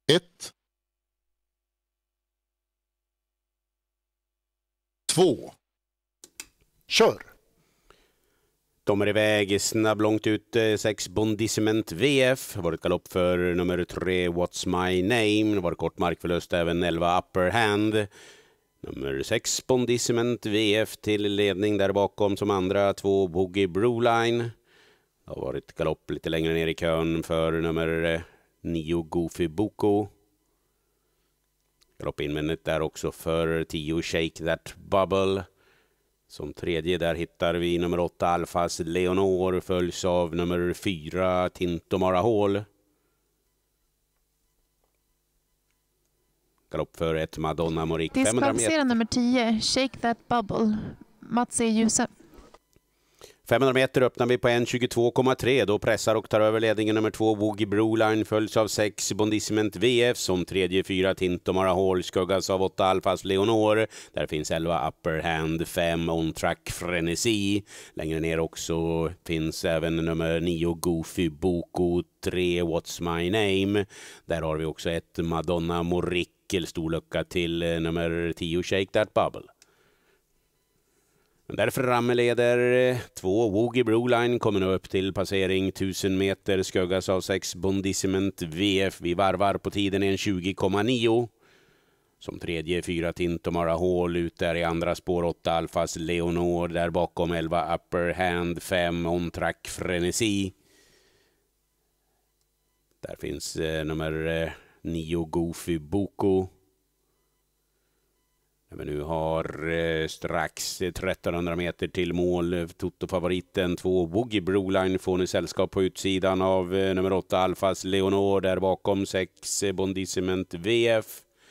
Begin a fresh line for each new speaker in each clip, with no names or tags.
1, 2, kör!
De är iväg snabb långt ut, 6 Bondissement VF. Var ett galopp för nummer 3 What's My Name. Det var kort markförlust även 11 Upper Hand. Nummer 6 Bondissement VF till ledning där bakom som andra 2 Boogie Broline. Det har varit galopp lite längre ner i kön för nummer 9 Goofy Boko. Galopp invändigt där också för 10 Shake That Bubble. Som tredje där hittar vi nummer 8 Alfas Leonor, följs av nummer 4 Tinto Marahol. Galopp för 1 Madonna Morik.
Diskvalificerad nummer 10 Shake That Bubble, Mats E. Ljuse.
500 meter öppnar vi på 1.22,3. Då pressar och tar över ledningen nummer 2 Boogie Broline, följs av 6 Bondissement VF. Som tredje 4 Tinto Marahol, skuggas av 8 Alfas Leonor. Där finns 11 Upper Hand, 5 On Track Frenesi. Längre ner också finns även nummer 9 Goofy Boko, 3 What's My Name. Där har vi också 1 Madonna Morickel, stor lucka till nummer 10 Shake That Bubble. Där framme leder 2 Boogie Broline, kommer nu upp till passering 1000 meter, skuggas av 6 Bondissement VF. Vi varvar på tiden 1.20,9. Som tredje 4 Tinto Marahol, ut där i andra spår 8 Alfas Leonor, där bakom 11 Upper Hand, 5 On Track Frenesi. Där finns nummer 9 Goofy Boko. Vi nu har strax 1300 meter till mål. Toto-favoriten 2 Boogie Broline får nu sällskap på utsidan av nummer 8 Alfas Leonor. Där bakom 6 Bondissement VF.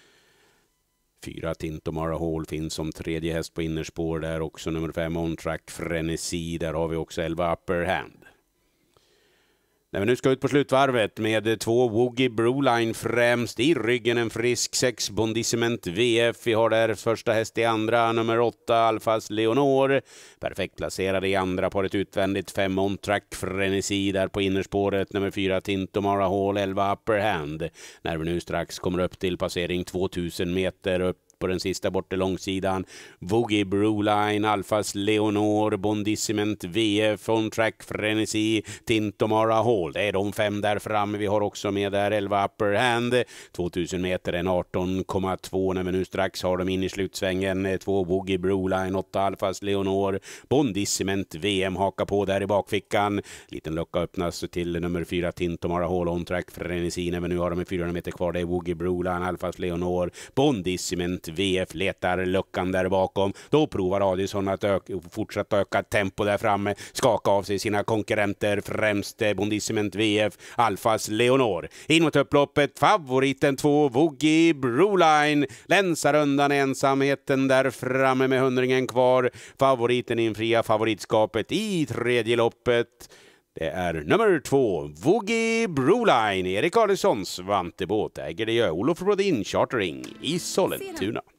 4 Tinto Marahol finns som tredje häst på innerspår. Där också nummer 5 On Track Frenesi. Där har vi också 11 Upper Hand. När vi nu ska ut på slutvarvet med 2 Boogie Broline främst, i ryggen en frisk 6 Bondissement VF. Vi har där första häst i andra, nummer 8 Alfas Leonor. Perfekt placerad i andra paret utvändigt 5 On Track Frenesi. Där på innerspåret nummer 4 Tinto Marahol, 11 Upper Hand. När vi nu strax kommer upp till passering 2000 meter upp på den sista bortre långsidan. Boogie Broline, Alfas Leonor, Bondissement VF, On Track Frenesi, Tinto Marahol. Det är de 5 där framme. Vi har också med där 11 Upper Hand. 2000 meter en 18,2 när vi nu strax har dem in i slutsvängen. 2 Boogie Broline, 8 Alfas Leonor, Bondissement VM hakar på där i bakfickan. Liten lucka öppnas till nummer 4 Tinto Marahol, On Track Frenesi. När vi nu har dem i 400 meter kvar. Det är Boogie Broline, Alfas Leonor, Bondissement VF letar luckan där bakom. Då provar Adilson att fortsätta öka tempo där framme. Skaka av sig sina konkurrenter. Främst Bondissement VF, Alfas Leonor. In mot upploppet. Favoriten 2 Boogie Broline. Länsar undan ensamheten där framme med 100 kvar. Favoriten infria favoritskapet i tredje loppet. Det är nummer 2 Boogie Broline. Erik Adilsson, Svante Båt äger det. Olof Brodin Chartering i Sollentuna.